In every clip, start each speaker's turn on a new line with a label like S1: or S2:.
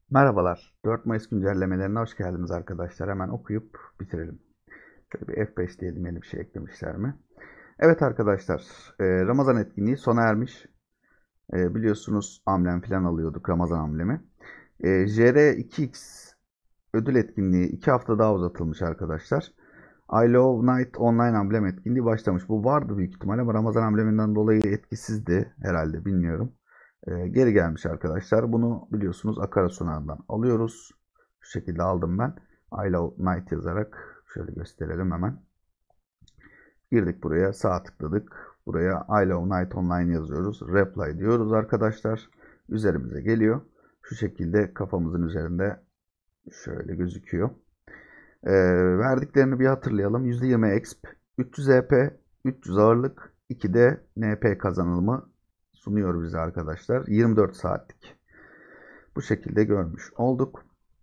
S1: Merhabalar. 4 Mayıs güncellemelerine hoş geldiniz arkadaşlar. Hemen okuyup bitirelim. Şöyle bir F5 diyelim, yeni bir şey eklemişler mi? Evet arkadaşlar, Ramazan etkinliği sona ermiş. Biliyorsunuz amblem falan alıyorduk, Ramazan amblemi. JR2X ödül etkinliği 2 hafta daha uzatılmış arkadaşlar. I Love Night online amblem etkinliği başlamış. Bu vardı büyük ihtimalle ama Ramazan ambleminden dolayı etkisizdi herhalde, bilmiyorum. Geri gelmiş arkadaşlar. Bunu biliyorsunuz Akara sunağından alıyoruz. Şu şekilde aldım ben. I Love Night yazarak şöyle gösterelim hemen. Girdik buraya, sağ tıkladık. Buraya I Love Night Online yazıyoruz. Reply diyoruz arkadaşlar. Üzerimize geliyor. Şu şekilde kafamızın üzerinde şöyle gözüküyor. Verdiklerini bir hatırlayalım. %20 exp, 300 EP, 300 ağırlık, 2 de NP kazanılımı sunuyor bize arkadaşlar. 24 saatlik. Bu şekilde görmüş olduk.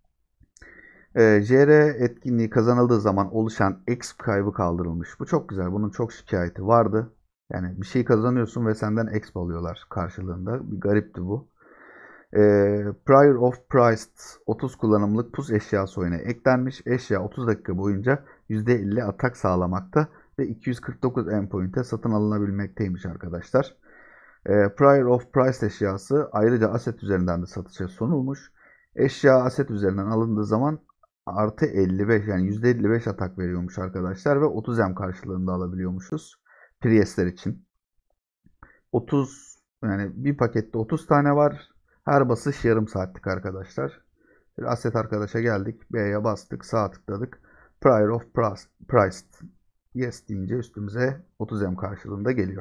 S1: JR etkinliği kazanıldığı zaman oluşan exp kaybı kaldırılmış. Bu çok güzel. Bunun çok şikayeti vardı. Yani bir şey kazanıyorsun ve senden exp alıyorlar karşılığında. Bir garipti bu. Prior of Priced 30 kullanımlık pus eşyası oyuna eklenmiş. Eşya 30 dakika boyunca %50 atak sağlamakta ve 249 endpoint'e satın alınabilmekteymiş arkadaşlar. Prior of Price eşyası ayrıca aset üzerinden de satışa sunulmuş. Eşya aset üzerinden alındığı zaman artı 55 yani %55 atak veriyormuş arkadaşlar ve 30 M karşılığında alabiliyormuşuz. Priestler için. 30 yani bir pakette 30 tane var. Her basış yarım saatlik arkadaşlar. Bir aset arkadaşa geldik. B'ye bastık. Sağ tıkladık. Prior of Priced. Yes deyince üstümüze 30 M karşılığında geliyor.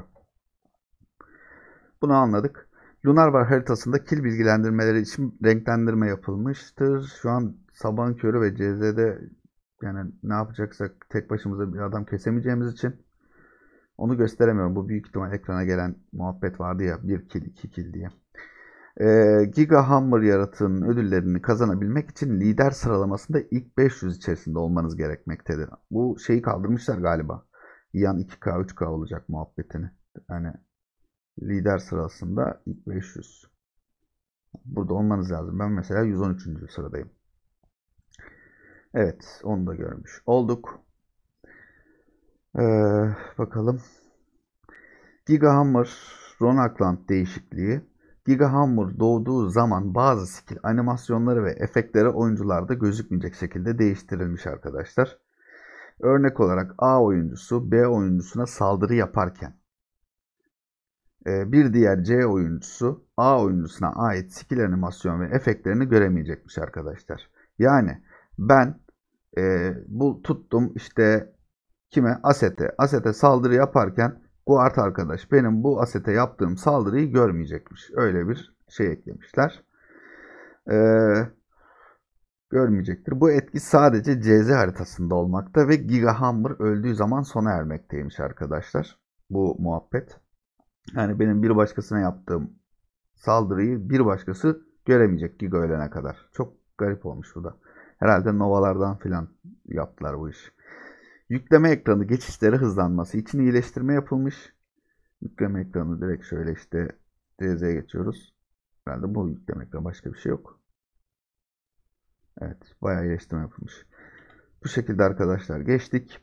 S1: Bunu anladık. Lunar Var haritasında kill bilgilendirmeleri için renklendirme yapılmıştır. Şu an sabahın körü ve CZ'de yani ne yapacaksak tek başımıza bir adam kesemeyeceğimiz için onu gösteremiyorum. Bu büyük ihtimal ekrana gelen muhabbet vardı ya, 1 kill 2 kill diye. Giga Hammer yaratığının ödüllerini kazanabilmek için lider sıralamasında ilk 500 içerisinde olmanız gerekmektedir. Bu şeyi kaldırmışlar galiba. Yan 2K 3K olacak muhabbetini. Yani lider sırasında ilk 500. Burada olmanız lazım. Ben mesela 113. sıradayım. Evet, onu da görmüş olduk. Bakalım. Giga Hammer Ronakland değişikliği. Giga Hammer doğduğu zaman bazı skill animasyonları ve efektleri oyuncularda gözükmeyecek şekilde değiştirilmiş arkadaşlar. Örnek olarak A oyuncusu B oyuncusuna saldırı yaparken bir diğer C oyuncusu A oyuncusuna ait skill animasyon ve efektlerini göremeyecekmiş arkadaşlar. Yani ben bu tuttum işte kime? Asete saldırı yaparken guard arkadaş benim bu asete yaptığım saldırıyı görmeyecekmiş. Öyle bir şey eklemişler. Görmeyecektir. Bu etki sadece CZ haritasında olmakta ve Giga Hammer öldüğü zaman sona ermekteymiş arkadaşlar. Bu muhabbet. Yani benim bir başkasına yaptığım saldırıyı bir başkası göremeyecek Giga ölene kadar. Çok garip olmuş bu da. Herhalde Nova'lardan filan yaptılar bu iş. Yükleme ekranı geçişleri hızlanması için iyileştirme yapılmış. Yükleme ekranı direkt şöyle işte CZ'ye geçiyoruz. Herhalde bu yükleme ekranı, başka bir şey yok. Evet, bayağı iyileştirme yapılmış. Bu şekilde arkadaşlar geçtik.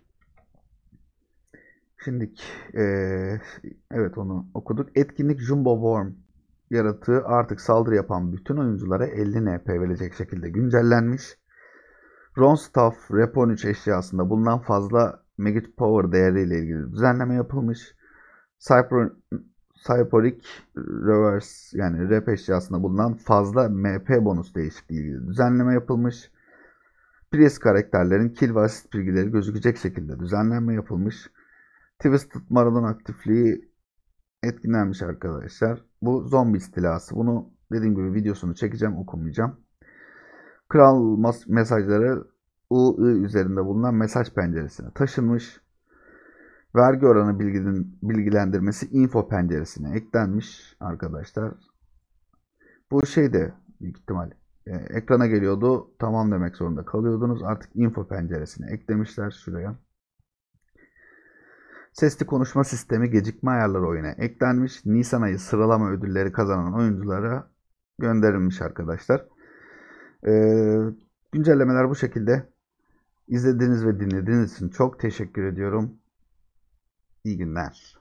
S1: Şimdi evet onu okuduk. Etkinlik Jumbo Worm yaratığı artık saldırı yapan bütün oyunculara 50 NP verecek şekilde güncellenmiş. Ronstaff Repo 13 eşyasında bulunan fazla Magic Power değeriyle ilgili düzenleme yapılmış. Cyporic Reverse yani rep eşyasında bulunan fazla MP bonus değişikliği ilgili düzenleme yapılmış. Priest karakterlerin kill ve asist bilgileri gözükecek şekilde düzenlenme yapılmış. Twisted Maradon aktifliği etkilenmiş arkadaşlar. Bu zombi istilası. Bunu dediğim gibi videosunu çekeceğim, okumayacağım. Kral mesajları UI üzerinde bulunan mesaj penceresine taşınmış. Vergi oranı bilgilendirmesi info penceresine eklenmiş arkadaşlar. Bu şey de büyük ihtimal ekrana geliyordu. Tamam demek zorunda kalıyordunuz. Artık info penceresine eklemişler şuraya. Sesli konuşma sistemi gecikme ayarları oyuna eklenmiş. Nisan ayı sıralama ödülleri kazanan oyunculara gönderilmiş arkadaşlar. Güncellemeler bu şekilde. İzlediğiniz ve dinlediğiniz için çok teşekkür ediyorum. İyi günler.